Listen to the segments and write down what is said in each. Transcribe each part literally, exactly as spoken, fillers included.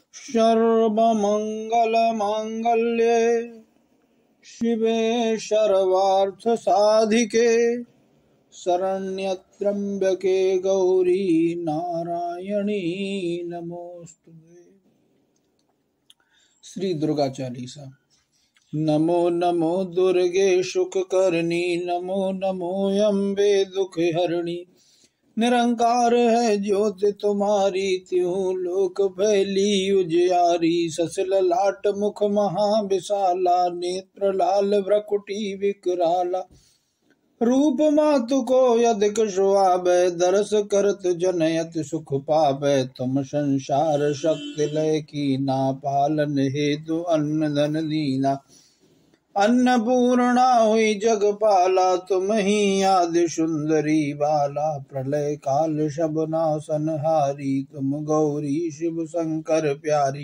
सर्वमंगलमांगल्ये शिवे सर्वार्थसाधिके शरण्यत्र्यंबके गौरी नारायणी नमोस्तुते। श्री दुर्गा चालीसा। नमो नमो दुर्गे सुखकरणी, नमो नमो अम्बे दुख हरणी। निरंकार है ज्योति तुम्हारी, त्यों लोक फैली उजियारी। ससल लाट मुख महाविशाला, नेत्र लाल भ्रकुटी विकराला। रूप मातु को यदिक सुहावै, दरस करत जनयत सुख पावै। तुम संसार शक्ति लय कीना, पालन हेतु अन्न धन दीना। अन्नपूर्णा हुई जगपाला, तुम ही आदि सुंदरी बाला। प्रलय काल शबना संहारी, तुम गौरी शिव शंकर प्यारी।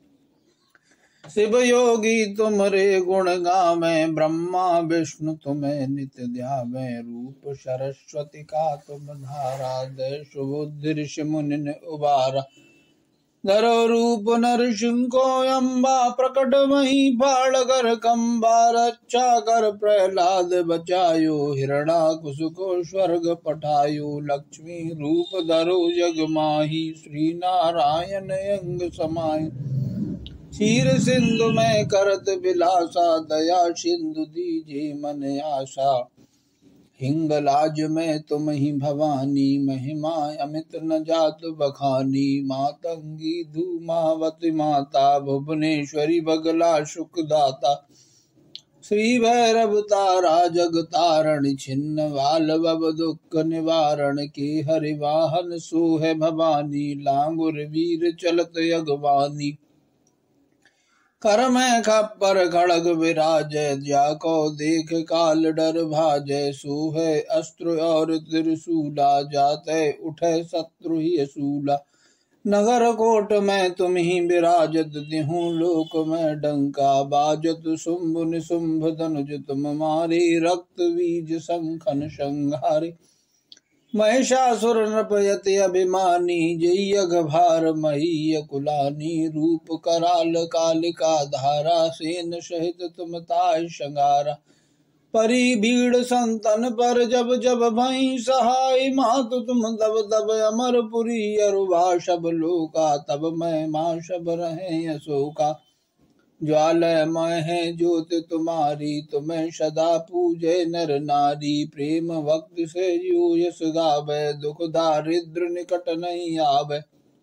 शिव योगी तुमरे गुण गावे, ब्रह्मा विष्णु तुम्हें नित्य ध्यावे। रूप सरस्वती का तुम धारा, दय सुबुद्धि ऋषि मुनि ने उबारा। धरो रूप नरसिंह को अम्बा, प्रकट वही फाड़ कर कंबा। रक्षा कर प्रहलाद बचायो, हिरणाकुश को स्वर्ग पठायो। लक्ष्मी रूप धरो जग माही, श्री नारायण अंग समाहि। क्षीर सिंधु में करत विलासा, दया सिंधु दीजे मन आशा। हिंगलाज में तुम ही भवानी, महिमा अमित न जात बखानी। मातंगी धूमावती माता, भुवनेश्वरी बगला सुखदाता। श्री भैरव तारा जगतारण, छिन्न वाल भव दुख निवारण। के हरि वाहन सोहे भवानी, लांगुर वीर चलत अगवानी। कर में खप्पर खड़ग विराजै, जाको देख काल डर भाजै। सोहे अस्त्र और त्रिशूला, जाते उठे शत्रु ही असूला। नगर कोट में तुम ही विराजत, तिहु लोक में डंका बाजत। शुंभ निशुंभ धनुज तुम मारे, रक्त बीज शंखन संहारे। महिषासुर नृपयति अभिमानी, जय्यग भार महीय कुलानी। रूप कराल कालिका धारा, सेन सहित तुम ताय संगारा। परी भीड़ संतन पर जब जब भई सहाय, मातु तुम दब दब अमरपुरी अरुभा। सब लोका तब मैं माँ सब रहे अशोका। ज्वालयमय है ज्योति तुम्हारी, तुम्हें सदा पूजे नर नारी। प्रेम भक्ति से जो यश गावे, दुख दारिद्र निकट नहीं आवे।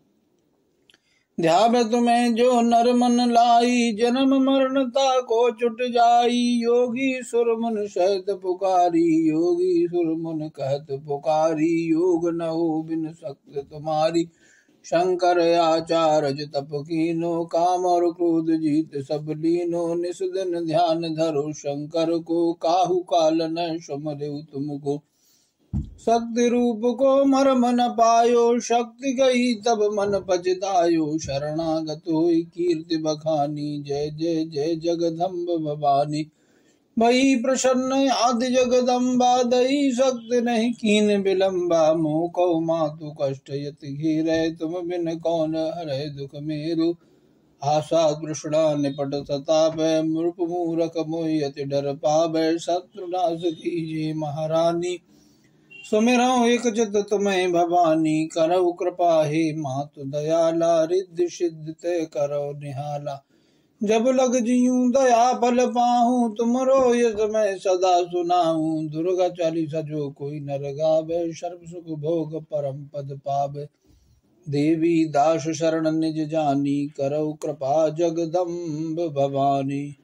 ध्यावे तुम्हें जो नर मन लाई, जन्म मरणता को छुट जाई। योगी सुर मुन सहित पुकारी, योगी सुर मुन कहत पुकारी। योग न हो बिन शक्ति तुम्हारी, शंकर आचार्य तप कीनो। काम और क्रोध जीत सब लीनो, निस दिन ध्यान धरो शंकर को। काहू काल न सुमरेउ तुमको, शक्ति रूप को मर्म न पायो। शक्ति गई तब मन पछतायो, शरणागत हुई कीर्ति बखानी। जय जय जय जगदम्ब भवानी। भई प्रसन्न आदि जगदम्बा, दई शक्ति नहीं कीन विलम्बा। मोह कौ मातु कष्ट यति घेरै, तुम बिन कौन हरै दुख मेरु। आशा तृष्णा निपट सतावै, मूर्ख मूरख मोहि अति डर पावै। शत्रु नाश कीजे महारानी, सुमिरौ एक चित तुम्हें भवानी। करौ कृपा हे मातु दयाला, रिद्धि सिद्धि ते करौ निहाला। जब लग जियूं दया फल पाहूं, तुमरो यश मैं सदा सुनाऊं। दुर्गा चालीसा जो कोई नर गावे, सर्व सुख भोग परम पद पावे। देवी दास शरण निज जानी, करौ कृपा जगदम्ब भवानी।